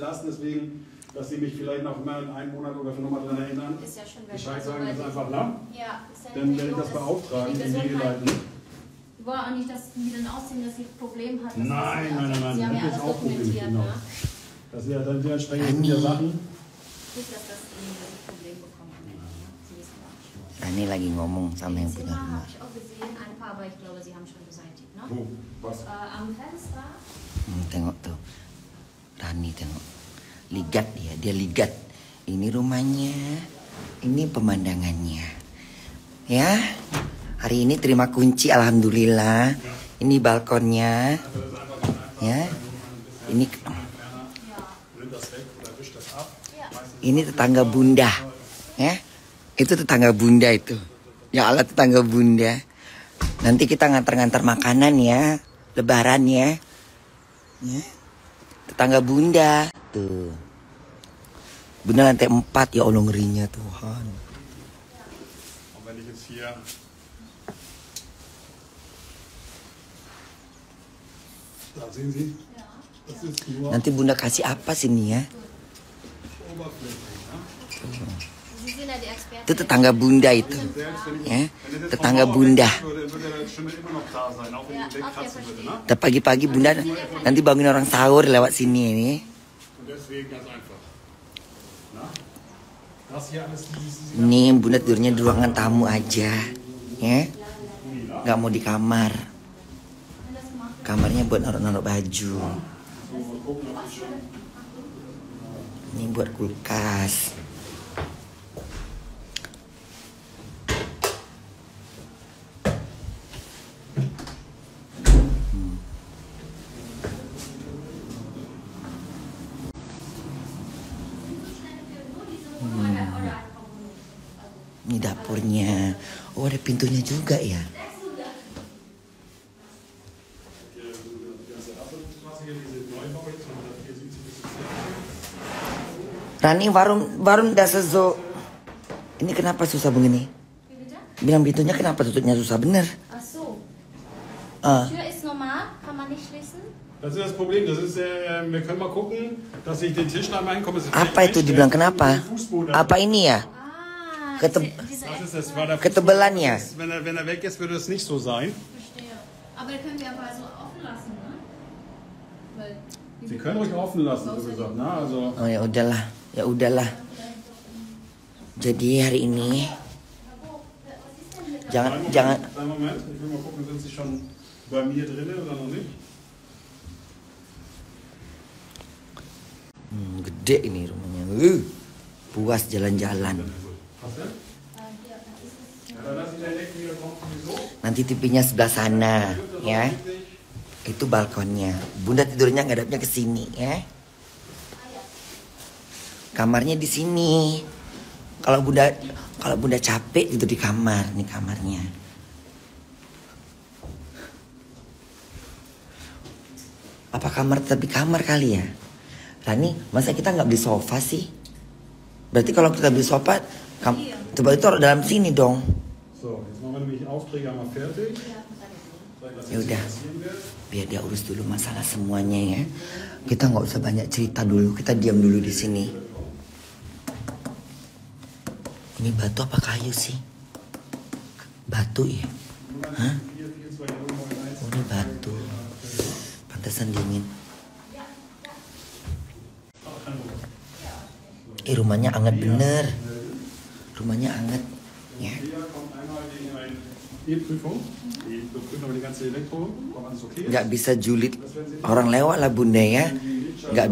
das, deswegen, dass Sie mich vielleicht noch mal in einem Monat oder nochmal daran erinnern. Ist ja schon weg. Bescheid sagen ist einfach, ne? Ja, ist ja Dann werde ich das beauftragen, in die Wege leiten. Wir wollen auch nicht, dass die dann aussehen, dass sie ein Problem hat. Nein. Sie haben ja alles auch dokumentiert, genau. ne? Das ist ja dann dementsprechend sind ja Sachen. Nicht, dass das irgendwie ein Problem bekommt. Sie wissen auch. Nah, ini lagi ngomong sama yang punya Zimmer rumah. habe ich auch gesehen, ein paar, aber ich glaube, sie haben schon beseitigt, ne? Wo? Was? Am Fenster. Tengok tuh, Rani tengok, ligat dia ligat. Ini rumahnya, ini pemandangannya, ya. Hari ini terima kunci, alhamdulillah. Ini balkonnya, ya. Ini tetangga bunda, ya. Itu tetangga bunda itu. Ya Allah, tetangga bunda. Nanti kita ngantar-ngantar makanan ya, lebaran ya. Ya. Tetangga bunda tuh. Bunda lantai 4, ya Allah, ngerinya Tuhan. Nanti bunda kasih apa sini ya? Itu tetangga bunda itu, ya, tetangga bunda. Dan pagi-pagi bunda nanti bangun orang sahur lewat sini ini. Ini bunda tidurnya di ruangan tamu aja, ya, nggak mau di kamar. Kamarnya buat naruh-naruh baju. Ini buat kulkas. Ini dapurnya. Oh, ada pintunya juga ya. Rani, warum das so? Ini kenapa susah begini? Bilang pintunya kenapa tutupnya susah bener? Ach so. Tür ist normal, kann man nicht schließen? Das ist das Problem. Das ist, wir können mal gucken, dass ich den Tisch einmal hinkomme. Apa itu dibilang kenapa? Apa ini ya? Ketebalannya. Wenn er weg ist, würde es nicht so sein. Verstehe. Aber den können wir aber so offen lassen, ne? Weil Sie können ruhig offen lassen, so gesagt. Na, also. Oh ya udahlah. Jadi hari ini jangan. Einen Moment, ich will mal gucken, sind Sie schon bei mir drin oder noch nicht? Gede ini rumahnya. Puas jalan-jalan. Nanti TV-nya sebelah sana, ya. Itu balkonnya. Bunda tidurnya ngadapnya ke sini, ya. Kamarnya di sini. Kalau bunda capek tidur di kamar, nih kamarnya. Apa kamar tapi kamar kali ya? Rani, masa kita nggak beli sofa sih? Berarti kalau kita beli sofa, coba itu dalam sini dong. So, jetzt machen wir nämlich Aufträge einmal fertig. Ya udah, biar dia urus dulu masalah semuanya ya. Kita nggak usah banyak cerita dulu, kita diam dulu di sini. Ini batu apa kayu sih? Batu ya? Hah? Oh, ini batu. Pantesan dingin. Rumahnya hangat bener. Rumahnya hangat ya. Nggak bisa julid orang lewat lah bunda ya. Nggak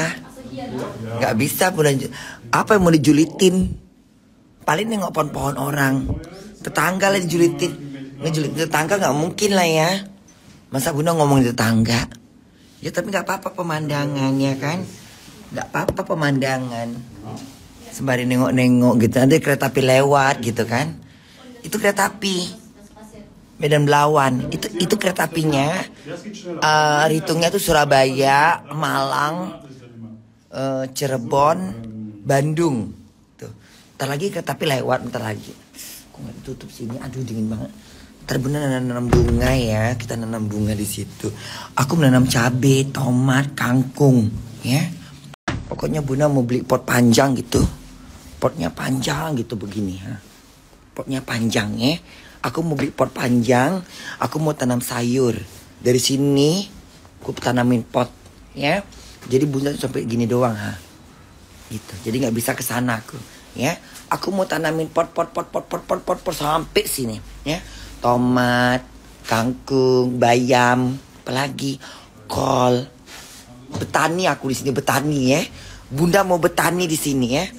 bisa bunda. Apa yang mau dijulitin? Paling nengok pohon-pohon orang. Tetangga lah dijulitin. Ngejulit tetangga nggak mungkin lah ya. Masa bunda ngomong di tetangga? Ya tapi nggak apa-apa pemandangannya kan. Nggak apa-apa pemandangan. Sembari nengok-nengok gitu. Nanti kereta api lewat gitu kan. Itu kereta api Medan Belawan. Itu kereta apinya. Hitungnya tuh Surabaya, Malang, Cirebon, Bandung. Tuh. Ntar lagi kereta api lewat, ntar lagi. Kok nggak ditutup sini? Aduh dingin banget. Ntar bener nanam bunga ya. Kita nanam bunga di situ. Aku menanam cabai, tomat, kangkung, ya. Pokoknya Bunda mau beli pot panjang gitu. Potnya panjang gitu begini. Ha? Potnya panjang ya. Aku mau beli pot panjang. Aku mau tanam sayur. Dari sini aku tanamin pot ya. Jadi Bunda sampai gini doang ha. Gitu. Jadi nggak bisa ke sana aku ya. Aku mau tanamin pot sampai sini ya. Tomat, kangkung, bayam, apalagi kol. Betani aku di sini betani ya. Bunda mau betani di sini ya.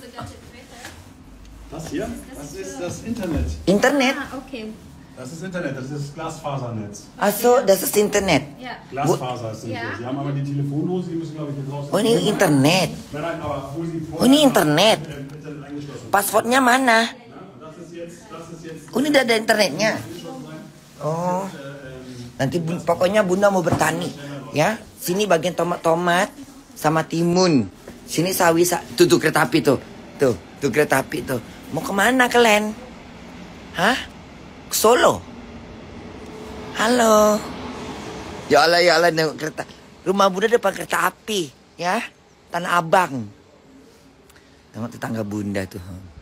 Das hier, das ist das Internet. Internet? Ah, okay. Das ist Internet, das ist Glasfasernetz. Also, das ist Internet. Ja. Glasfaser ist nicht Ja. so. Sie haben aber die Telefondose, die müssen glaube ich jetzt raus. Oh, ini internet. Nein, nein, aber wo Sie Oh, ini internet. Internet eingeschlossen. Passwordnya mana? Das ist jetzt Oh, ini udah ada internetnya. Oh. Nanti pokoknya Bunda mau bertani ya. Sini bagian tomat-tomat sama timun. Sini sawi tuh kereta api tuh. Tuh kereta api tuh. Mau kemana kalian? Hah? Ke Solo? Halo. Ya Allah nengok kereta. Rumah Bunda depan kereta api ya. Tanah Abang. Tengok tetangga Bunda tuh.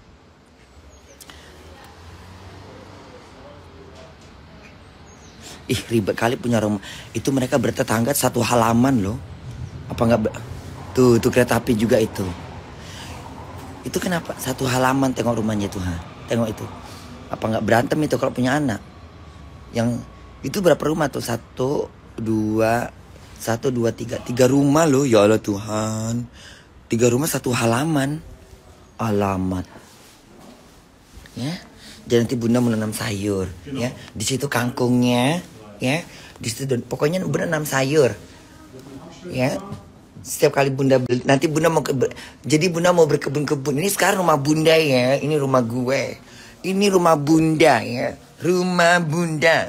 Ih ribet kali punya rumah. Itu mereka bertetangga satu halaman loh. Apa enggak? Tuh kereta api juga itu. Itu kenapa? Satu halaman tengok rumahnya tuh ha. Tengok itu. Apa enggak berantem itu kalau punya anak? Yang itu berapa rumah tuh? 1, 2, 3. 3 rumah loh. Ya Allah Tuhan. 3 rumah satu halaman. Alamat. Ya. Jadi nanti Bunda menanam sayur, ya. Di situ kangkungnya, ya. Di situ pokoknya Bunda nanam sayur, ya. Setiap kali Bunda beli, nanti Bunda mau jadi Bunda mau berkebun-kebun. Ini sekarang rumah Bunda ya, ini rumah gue, ini rumah Bunda ya, rumah Bunda.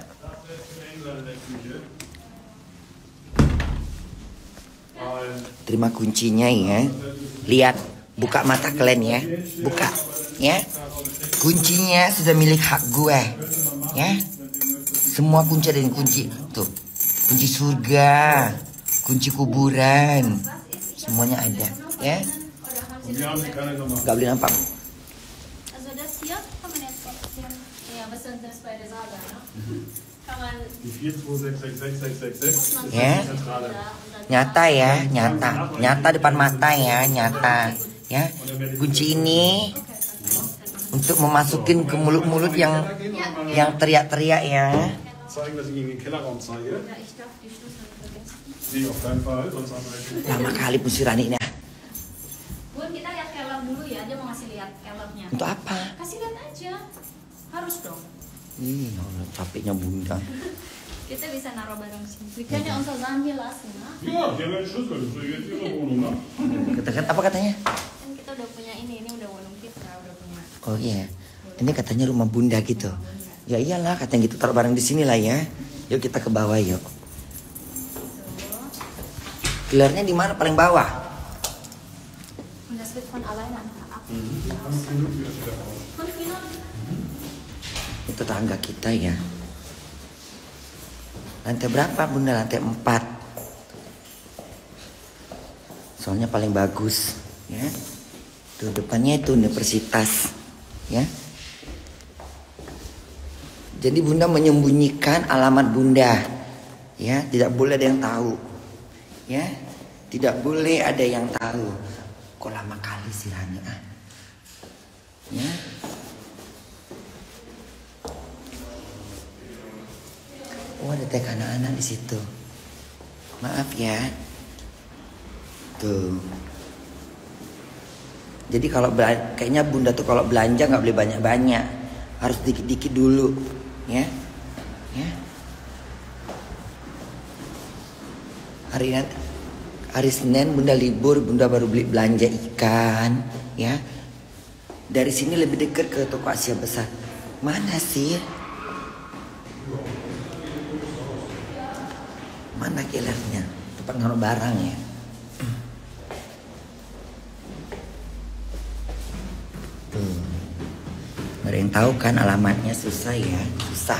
Terima kuncinya ya. Lihat, buka mata kalian ya, buka, ya. Kuncinya sudah milik hak gue, ya. Semua kunci ada yang kunci, tuh, kunci surga, kunci kuburan, semuanya ada, ya. Gak boleh nampak. Also das hier kann man jetzt trotzdem, ja, was sind das bei der Saga, ne? Kann man Die 4266666 Ya, Zentrale. nyata ya, nyata depan mata ya, nyata, ya. Kunci ini untuk memasukin ke mulut-mulut yang teriak-teriak ya. Zeigen, dass ich Ihnen den Kellerraum zeige. Ja, ich darf die Schlüssel nicht vergessen. Sie auf keinen Fall, sonst haben wir Lama kali Pusirani ini. Bun, kita lihat kelab dulu ya, dia mau ngasih lihat kelabnya. Untuk apa? Kasih lihat aja. Harus dong. Ih, Allah, capeknya Bunda. Kita bisa naruh barang sini. Wir können ja unser Sachen hier lassen, ne? Ja, Sie haben ja den Schlüssel, das ist jetzt Ihre Wohnung, ne? Katakan apa katanya? Kan kita udah punya ini udah warung kita, udah punya. Oh iya, ini katanya rumah Bunda gitu. Ya iyalah, katanya gitu, taruh barang di sini lah ya. Yuk kita ke bawah yuk. Pilarnya di mana paling bawah? Und das wird von alleine ab. 5 Minuten ist wieder raus. 5 Minuten. Itu tangga kita ya. Lantai berapa Bunda? Lantai 4. Soalnya paling bagus ya. Tuh depannya itu universitas ya. Jadi Bunda menyembunyikan alamat Bunda ya, tidak boleh ada yang tahu ya, tidak boleh ada yang tahu. Kok lama kali sih Rani ah ya. Oh ada teh anak-anak di situ. Maaf ya. Tuh. Jadi kalau kayaknya Bunda tuh kalau belanja nggak boleh banyak-banyak, harus dikit-dikit dulu, ya. Ya. Hari Senin Bunda libur, Bunda baru beli belanja ikan, ya. Dari sini lebih dekat ke toko Asia Besar. Mana sih? Mana kilernya? Tempat naruh barang ya. Tuh. Gak ada yang tahu kan alamatnya, susah ya, susah.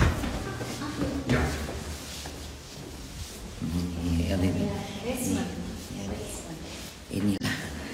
Inilah.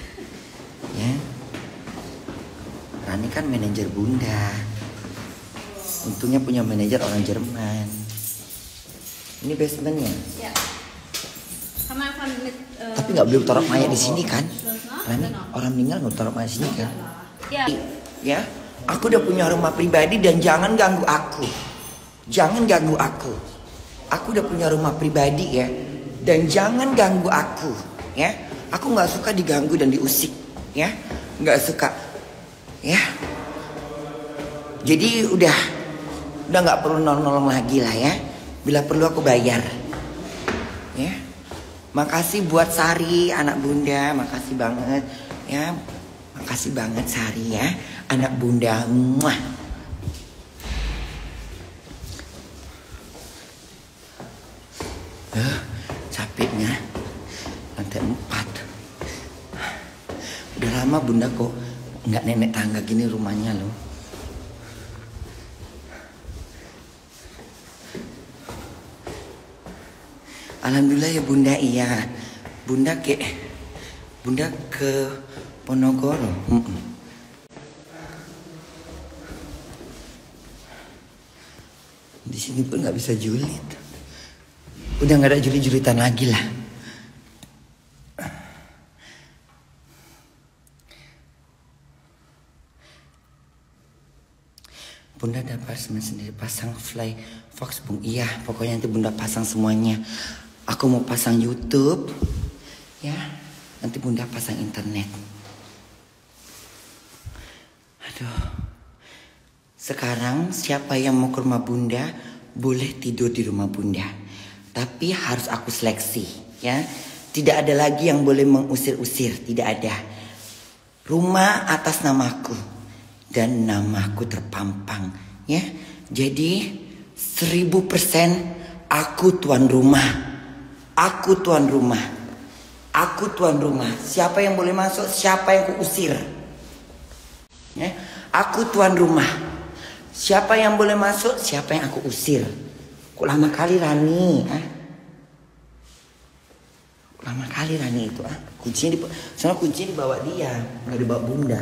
kan manajer bunda. Untungnya punya manajer orang Jerman. Ini basementnya. Ja. Kan man einfach mit Tapi nggak boleh taruh mayat di sini kan? Rani, orang meninggal nggak taruh mayat di sini kan? Ja. Ya, aku udah punya rumah pribadi dan jangan ganggu aku. Jangan ganggu aku. Aku udah punya rumah pribadi ya, dan jangan ganggu aku. Ya, aku nggak suka diganggu dan diusik. Ya, nggak suka. Ya, jadi udah nggak perlu nolong lagi lah ya. Bila perlu aku bayar. Ya, makasih buat Sari anak bunda, makasih banget ya, makasih banget Sari ya anak bunda. Muah. Capeknya lantai 4. Udah lama bunda kok nggak nenek tangga gini rumahnya loh. Alhamdulillah ya bunda, iya. Bunda ke Ponorogo. Di sini pun nggak bisa julid. Udah nggak ada julit-julitan lagi lah. Bunda ada apartemen sendiri, pasang fly fox bung. Iya, pokoknya nanti bunda pasang semuanya. Aku mau pasang YouTube, ya. Nanti bunda pasang internet. Aduh. Sekarang siapa yang mau ke rumah bunda boleh tidur di rumah bunda. Tapi harus aku seleksi, ya. Tidak ada lagi yang boleh mengusir-usir, tidak ada. Rumah atas namaku dan namaku terpampang, ya. Jadi 1000% aku tuan rumah. Aku tuan rumah. Aku tuan rumah. Siapa yang boleh masuk, siapa yang aku usir. Ya. Aku tuan rumah. Siapa yang boleh masuk, siapa yang aku usir. Kok lama kali Rani, Lama kali Rani itu, Kuncinya kuncinya dibawa dia, nggak dibawa bunda.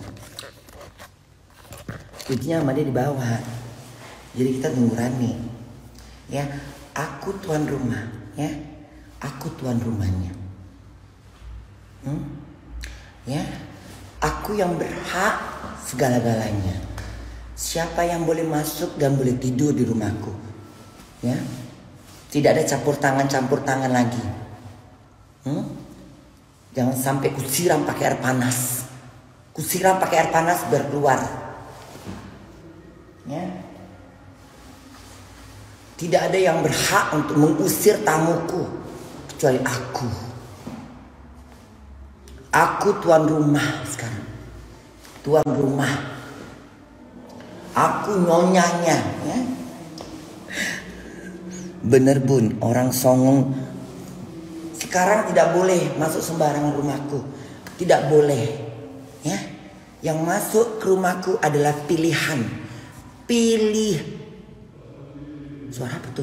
Kuncinya sama dia dibawa. Jadi kita tunggu Rani. Ya, aku tuan rumah, ya. Aku tuan rumahnya. Ya, aku yang berhak segala-galanya. Siapa yang boleh masuk dan boleh tidur di rumahku, ya. Tidak ada campur tangan lagi. Jangan sampai kusiram pakai air panas. Kusiram pakai air panas biar keluar. Ya. Tidak ada yang berhak untuk mengusir tamuku kecuali aku. Aku tuan rumah sekarang. Tuan rumah. Aku nyonyanya, ya. Bener bun, orang songong sekarang tidak boleh masuk sembarangan rumahku. Tidak boleh, ya. Yang masuk ke rumahku adalah pilihan. Suara apa tuh?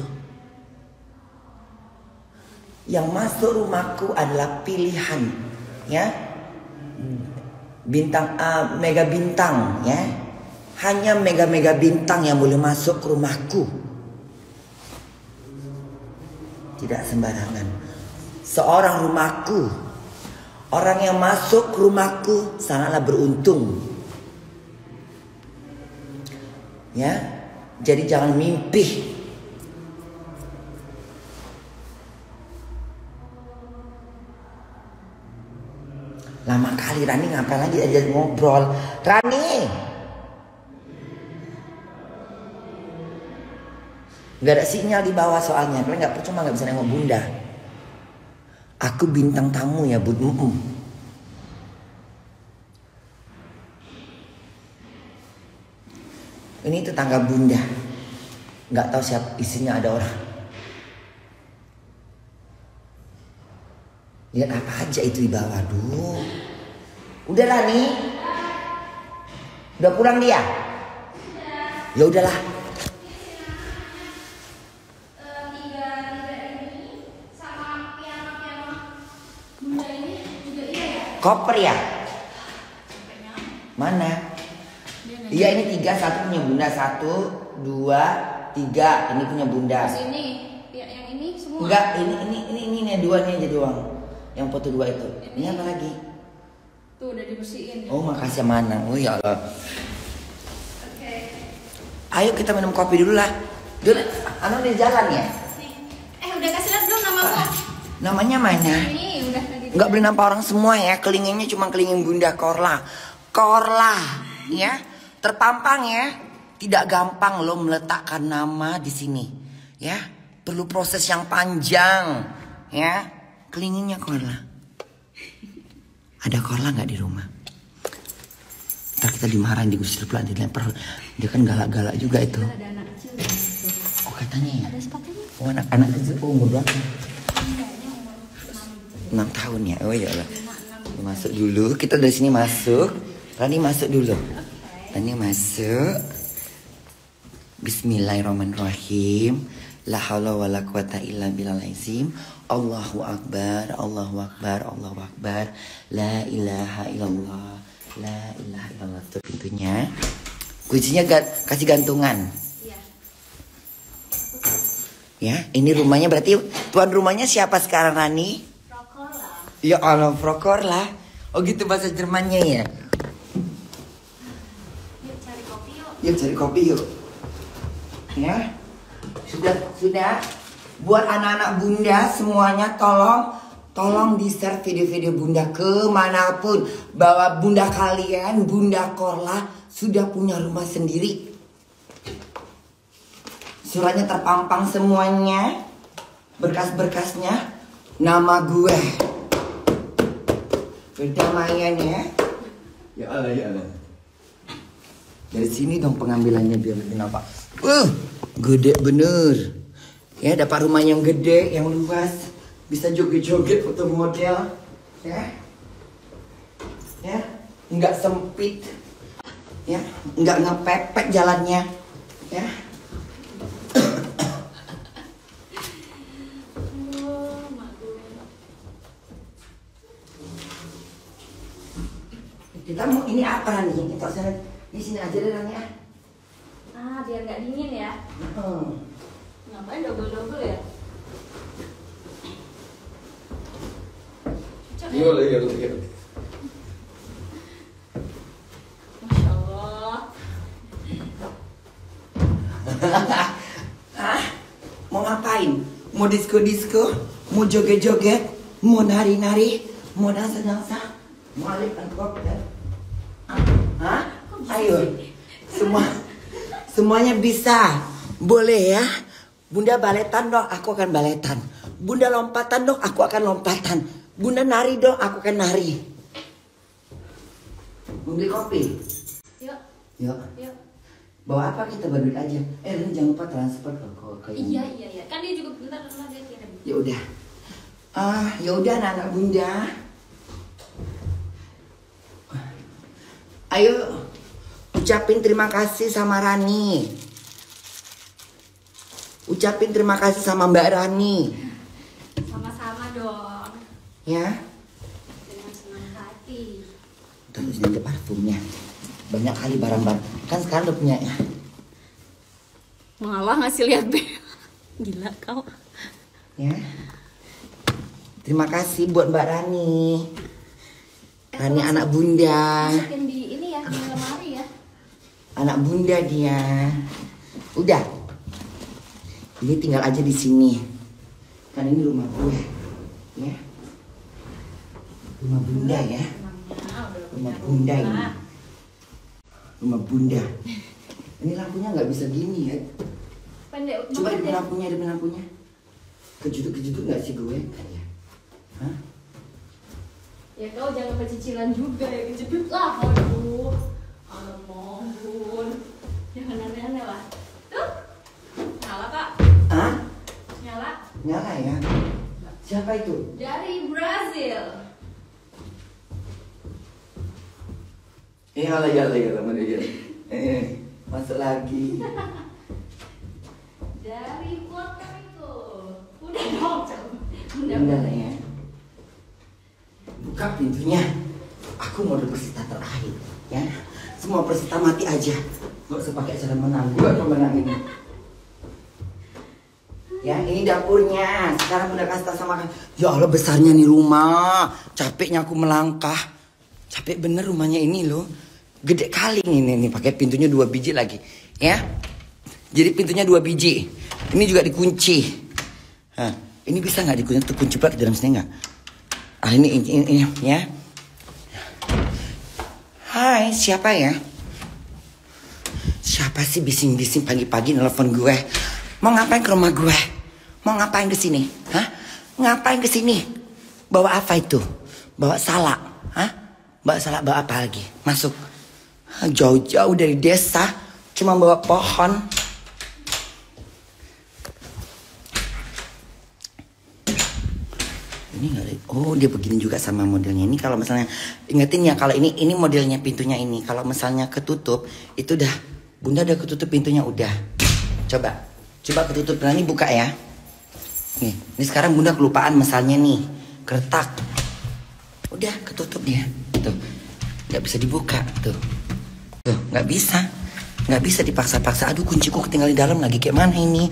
Yang masuk rumahku adalah pilihan, ya. Bintang A, mega bintang, ya. Hanya mega bintang yang boleh masuk ke rumahku. Tidak sembarangan. Seorang rumahku, orang yang masuk ke rumahku sangatlah beruntung. Ya, jadi jangan mimpi. Lama kali Rani ngapain lagi aja ngobrol. Rani, nggak ada sinyal di bawah soalnya. Kalian nggak percuma nggak bisa nengok bunda. Aku bintang tamu ya bud. Ini tetangga bunda. Nggak tahu siapa isinya, ada orang. Lihat apa aja itu di bawah. Aduh. Udah Rani? Udah pulang dia? Ya udahlah. Koper ya? Mana? Dia Iya ini 3, 1 punya bunda, 1, 2, 3 ini punya bunda. Terus ini, ya yang ini semua. Enggak, ini nih 2 nih aja doang. Yang foto 2 itu. Ini apa lagi? Tuh udah dibersihin. Oh makasih mana. Oh ya Allah. Oke. Ayo kita minum kopi dulu lah. Dulu, anu di jalan ya? Udah kasih lihat belum namamu? Namanya mana? Ini udah tadi. Enggak boleh nampak orang semua ya. Kelingingnya cuma kelinging Bunda Korla. Korla, ya. Terpampang ya. Tidak gampang lo meletakkan nama di sini, ya. Perlu proses yang panjang, ya. Kelingingnya Korla. Ada Korla nggak di rumah? Ntar kita dimarahin, digusir pelan, dilempar. Dia kan galak-galak juga itu. Ada anak kecil. Oh katanya ya. Ada sepatunya. Oh anak kecil umur berapa? 6 tahun ya. Oh ya Allah. Masuk dulu. Kita dari sini masuk. Rani masuk dulu. Rani masuk. Bismillahirrahmanirrahim. La haula wala quwata illa billahil azim. Allahu akbar, Allahu akbar, Allahu akbar. La ilaha illallah. La ilaha illallah. Tuh pintunya. Kuncinya kasih gantungan. Iya. Ya, ini rumahnya berarti tuan rumahnya siapa sekarang Rani? Prokorla. Ya Allah, Prokorla. Oh gitu bahasa Jermannya ya. Yuk cari kopi yuk. Yuk cari kopi yuk. Ya. Sudah. Buat anak-anak Bunda semuanya tolong di-share video-video Bunda kemanapun. Bahwa Bunda kalian, Bunda Korla sudah punya rumah sendiri. Suratnya terpampang semuanya. Berkas-berkasnya. Nama gue. Perdamaian ya. Ya Allah, ya Allah. Dari sini dong pengambilannya biar lebih nampak. Gede bener. Ya dapat rumah yang gede, yang luas. Bisa joget-joget foto model. Ya. Ya. Enggak sempit. Ya. Enggak ngepepet jalannya. Ya. Kita mau ini apa nih? Kita sana di sini aja deh Rani ya. Biar nggak dingin ya. Ngapain double-double ya? Iya. Masya Allah. Mau ngapain? Mau disco-disco? Mau joget-joget? Mau nari-nari? Mau dansa-dansa? Mau alihkan koktel? Ayo, semuanya bisa. Boleh ya. Bunda baletan dong, aku akan baletan. Bunda lompatan dong, aku akan lompatan. Bunda nari dong, aku akan nari. Mau beli kopi? Yuk. Bawa apa kita balik aja? Lu jangan lupa transfer ke ini. Iya. Kan dia juga bentar dia kirim. Ya udah. Ya udah anak Bunda. Ayo ucapin terima kasih sama Rani. Ucapin terima kasih sama Mbak Rani. Sama-sama dong. Ya. Dengan senang hati. Terus nanti parfumnya. Banyak kali barang-barang. Kan sekarang udah punya ya. Malah ngasih lihat Be. Gila kau. Ya. Terima kasih buat Mbak Rani. Rani anak Bunda. Masukin di ini ya, di lemari ya. Anak Bunda dia. Udah. Ini tinggal aja di sini. Kan ini rumah gue. Ya. Rumah Bunda ya. Rumah Bunda ini. Rumah Bunda. Ini lampunya nggak bisa gini ya. Pendek. Coba di lampunya. Kejutut nggak sih gue? Ya. Hah? Ya kau jangan pecicilan juga ya, kejepit lah. Aduh. Mohon. Jangan aneh-aneh lah. Tuh. Nyala Kak. Hah? Nyala ya. Siapa itu? dari Brazil. Ya mana dia? Masuk lagi. Dari Puerto Rico. Udah dong. Udah ya. Buka pintunya. Aku mau deposita terakhir, ya. semua peserta mati aja. Gak usah pakai cara menang. Gue menang ini. Ya, ini dapurnya. Sekarang Bunda kasih tahu sama kan. Ya Allah, besarnya nih rumah. Capeknya aku melangkah. Capek bener rumahnya ini loh. Gede kali ini nih. Pakai pintunya 2 biji lagi. Ya. Jadi pintunya 2 biji. Ini juga dikunci. Nah, ini bisa nggak dikunci? Terkunci pula ke dalam sini nggak? Ah ini ya. Hai, siapa ya? Siapa sih bising-bising pagi-pagi nelfon gue? Mau ngapain ke rumah gue? Mau ngapain ke sini? Hah? Ngapain ke sini? Bawa apa itu? Bawa salak? Hah? Bawa salak, bawa apa lagi? Masuk. Jauh-jauh dari desa, cuma bawa pohon. Ini nggak ada. Oh, dia begini juga sama modelnya. Ini kalau misalnya ingetin ya, kalau ini modelnya pintunya ini. Kalau misalnya ketutup, itu udah Bunda udah ketutup pintunya udah. Coba ketutup. Nah, ini buka ya. Nih, ini sekarang Bunda kelupaan misalnya nih, keretak. Udah ketutup dia. Tuh, nggak bisa dibuka tuh. Tuh, nggak bisa dipaksa-paksa. Aduh, kunciku ketinggalan di dalam lagi. Kayak mana ini?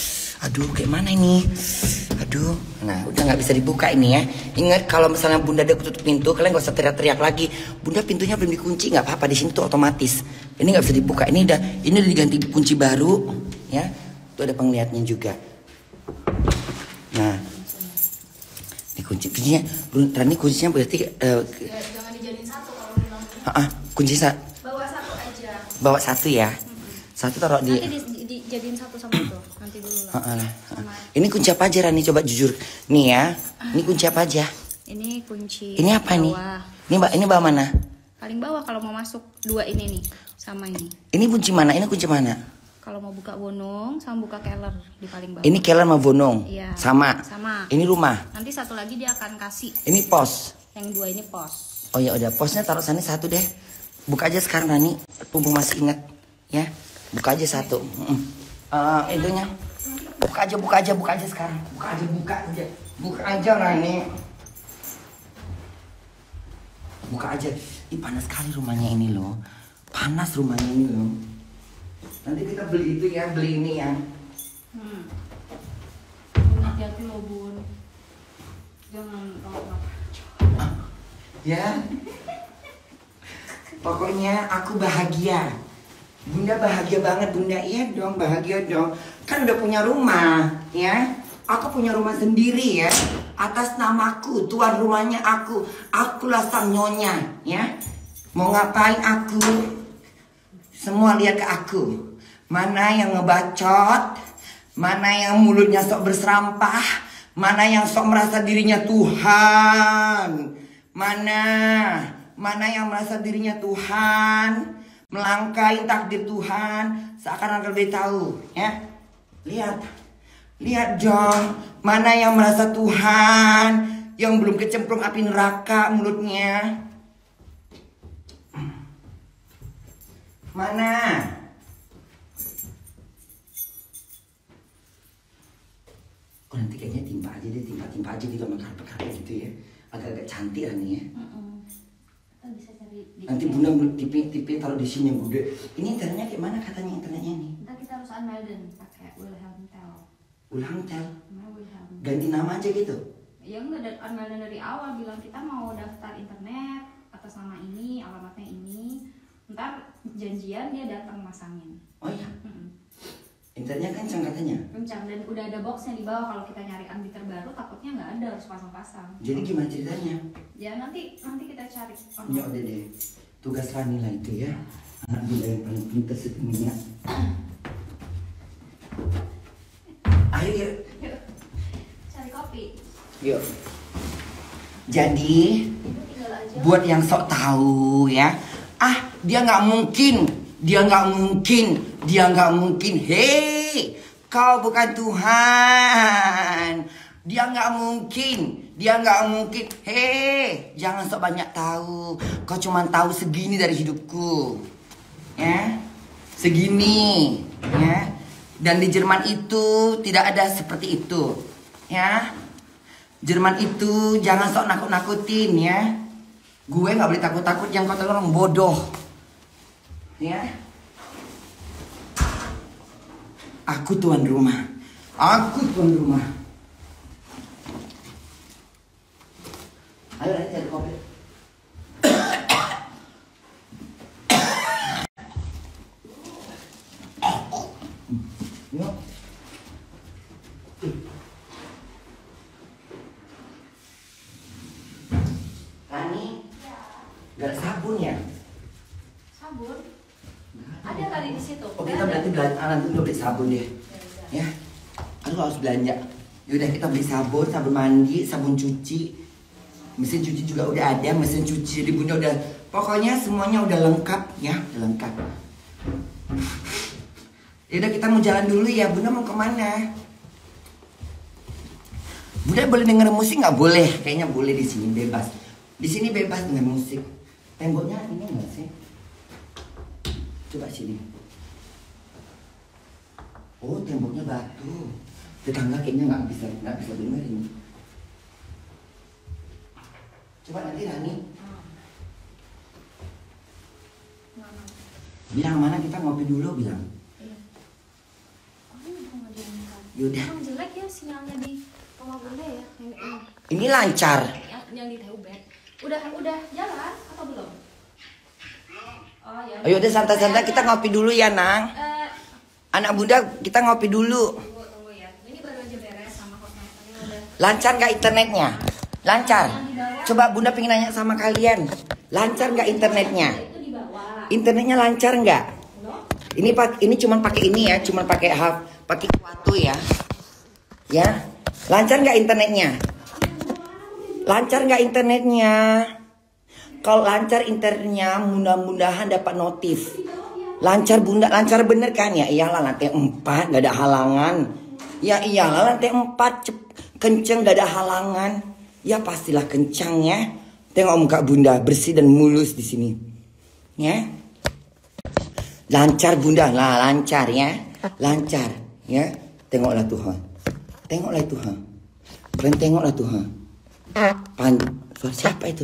Aduh, nah udah nggak bisa dibuka ini ya. Ingat kalau misalnya Bunda ada ketutup pintu, kalian gak usah teriak-teriak lagi. Bunda pintunya belum dikunci, nggak apa-apa, di sini tuh otomatis. Ini nggak bisa dibuka. Ini udah diganti kunci baru, ya. Tuh ada penglihatnya juga. Nah, kuncinya berarti. Jangan dijadiin satu kalau bilang. Kunci Bawa satu aja. Bawa satu ya. Satu taruh di. Nanti dijadiin satu sama itu. Nanti dulu lah. Ini kunci apa aja Rani? Coba jujur. Nih ya. Ini kunci apa aja? Ini kunci. Ini apa bawah. nih? Ini bawah mana? Paling bawah kalau mau masuk 2 ini nih sama ini. Ini kunci mana? Ini kunci mana? Kalau mau buka bonong sama buka keller di paling bawah. Ini keller sama bonong. Iya. Sama. Ini rumah. Nanti satu lagi dia akan kasih. Ini pos. Yang 2 ini pos. Oh ya udah, posnya taruh sana satu deh. Buka aja sekarang Rani. Mumpung masih ingat ya. Buka aja satu. Itunya. Buka aja sekarang. Buka aja Rani. Buka aja. Ih, panas sekali rumahnya ini loh. Nanti kita beli itu ya, beli ini ya. Hati-hati loh Bun. Jangan Ya. Pokoknya aku bahagia. Bunda bahagia banget Bunda. Iya dong, bahagia dong. Kan udah punya rumah ya. Aku punya rumah sendiri ya. Atas namaku, tuan rumahnya aku. Akulah sang nyonya ya. Mau ngapain aku? Semua lihat ke aku. Mana yang ngebacot, mana yang mulutnya sok berserampah, mana yang sok merasa dirinya Tuhan. Mana yang merasa dirinya Tuhan, melangkahi takdir Tuhan, seakan-akan lebih tahu, ya. Lihat dong, mana yang merasa Tuhan, yang belum kecemplung api neraka mulutnya. Mana? Oh, nanti kayaknya timpa aja gitu sama karpet gitu ya. Agak-agak cantik lah nih ya. Bisa cari Nanti Bunda tipe taruh di sini Bunda. Ini internetnya kayak mana katanya internetnya nih? Ntar kita harus unmelden pakai Wilhelm Tell. Wilhelm Tell. Wilhelm. Ganti nama aja gitu. Ya enggak, unmelden dari awal bilang kita mau daftar internet atas nama ini, alamatnya ini. Ntar janjian dia datang masangin. Oh iya. Internetnya kencang katanya. Kencang, dan udah ada boxnya di bawah. Kalau kita nyari ambi terbaru takutnya nggak ada, harus pasang-pasang. Jadi gimana ceritanya? Ya nanti kita cari. Ya udah deh. Tugas Rani lah itu ya. Anak Bunda yang paling pintar sedunia. Ayo yuk. Cari kopi. Yuk. Jadi buat yang sok tahu ya. Dia nggak mungkin. Hei, kau bukan Tuhan. Dia nggak mungkin. Hei, jangan sok banyak tahu. Kau cuma tahu segini dari hidupku, ya, segini, ya. Dan di Jerman itu tidak ada seperti itu, ya. Jerman itu jangan sok nakut-nakutin, ya. Gue nggak boleh takut-takut, yang kau tahu orang bodoh. Ya. Aku tuan rumah. Aku tuan rumah. Ayo nanti cari kopi. Yuk. Rani, gak ada sabun ya? Sabun? Ada kali di situ. Oh kita berarti nanti udah beli sabun deh. Ya, aku harus belanja. Yaudah kita beli sabun, sabun mandi, sabun cuci. Mesin cuci juga udah ada, mesin cuci. Jadi bunda udah, pokoknya semuanya udah lengkap ya, udah lengkap. Yaudah kita mau jalan dulu ya, bunda mau kemana? Bunda boleh denger musik nggak? Boleh, kayaknya boleh di sini bebas. Di sini bebas denger musik. Temboknya ini nggak sih? Coba sini. Oh temboknya batu. Tetangga kayaknya nggak bisa denger ini. Coba nanti Rani. Bilang mana kita ngopi dulu bilang. Yaudah. Emang jelek ya sinyalnya di rumah bunda ya? Ini lancar. Yang di Teubet. Udah jalan atau belum? Oh ya. Ayo udah santai-santai kita ngopi dulu ya Nang. Anak bunda kita ngopi dulu. Tunggu ya. Ini baru aja beres sama kosmetiknya udah. Lancar nggak internetnya? Lancar. Coba bunda pengen nanya sama kalian. Lancar nggak internetnya? Itu di bawah. Internetnya lancar nggak? Ini cuma pakai ini ya, cuma pakai pakai kuatu ya. Ya. Lancar nggak internetnya? Lancar nggak internetnya? Kalau lancar internetnya, mudah-mudahan dapat notif. Lancar bunda, lancar bener kan ya? Iyalah lantai 4 gak ada halangan. Ya iyalah lantai 4 kenceng gak ada halangan. Ya pastilah kencang ya. Tengok muka bunda bersih dan mulus di sini. Ya. Lancar bunda lah, lancar ya. Lancar ya. Tengoklah Tuhan. Tengoklah Tuhan. Kalian tengoklah Tuhan. Suara siapa itu?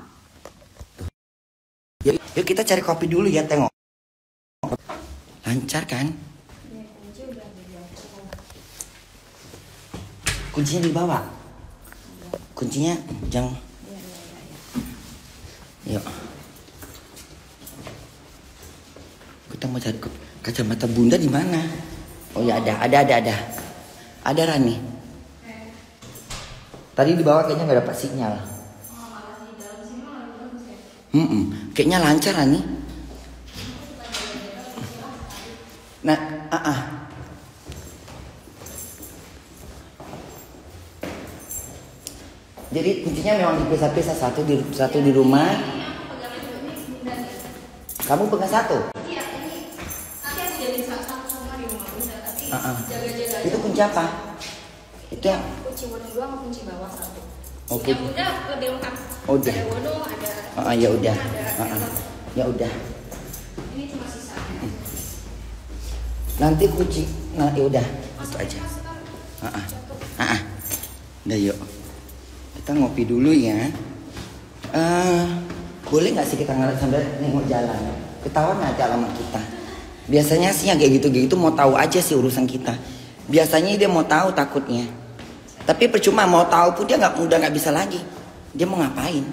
Yuk kita cari kopi dulu ya, tengok. Lancar kan? Kuncinya dibawa. Kuncinya jangan. Yuk. Kita mau cari kacamata bunda di mana? Oh ya ada. Ada Rani. Tadi di bawah kayaknya nggak dapat sinyal. Kayaknya lancar Rani. Nah, Jadi kuncinya memang dipisah-pisah, satu di rumah. Kamu pegang satu? Iya, ini. Nanti aku jadi satu sama di rumah bunda, tapi jaga-jaga. Itu kunci apa? Itu yang kunci wono 2 sama kunci bawah 1. Oke. Yang bunda lebih lengkap. Udah. Ada wono, ada. ya udah. Ada Ya udah. Ini cuma sisa. Nanti kunci. Nah, ya udah. Itu aja. Udah yuk. Kita ngopi dulu ya. Boleh nggak sih kita ngeliat sambil nengok jalan? Ketahuan nanti alamat kita. Biasanya sih yang kayak gitu-gitu mau tahu aja sih urusan kita. Biasanya dia mau tahu takutnya. Tapi percuma mau tahu pun dia udah nggak bisa lagi. Dia mau ngapain?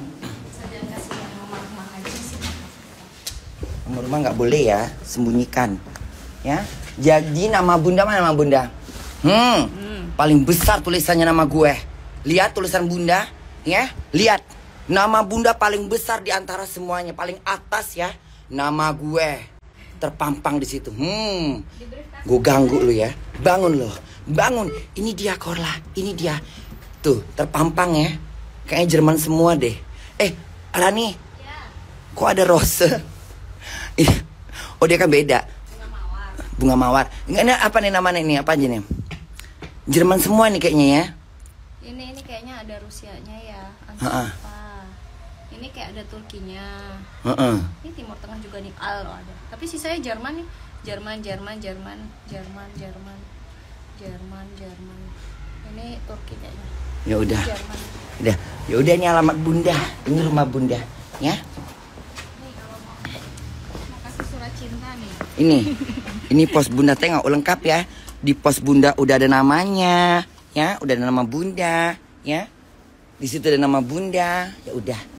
Nomor rumah nggak boleh ya, sembunyikan. Ya. Jadi nama bunda mana nama bunda? Paling besar tulisannya nama gue. Lihat tulisan bunda, ya. Lihat. Nama bunda paling besar di antara semuanya, paling atas ya. Nama gue terpampang di situ. Gue ganggu lu ya. Bangun lo. Bangun. Ini dia Korla, ini dia. Tuh, terpampang ya. Kayaknya Jerman semua deh. Rani. Ya. Kok ada rose? Oh, dia kan beda. Bunga mawar. Ini apa nih namanya ini? Apa aja nih? Jerman semua nih kayaknya ya. Ini kayaknya ada Rusianya ya. Ini kayak ada Turkinya. Ini Timur Tengah juga nih ada. Tapi sisanya Jerman nih. Jerman. Ini Turki kayaknya. Ya udah. Ya udah ini alamat bunda. Ini rumah bunda, ya. Nih kalau mau kasih surat cinta. Ini pos bunda, tengok lengkap ya. Di pos bunda udah ada namanya, ya, udah ada nama bunda, ya. Di situ ada nama bunda, ya udah.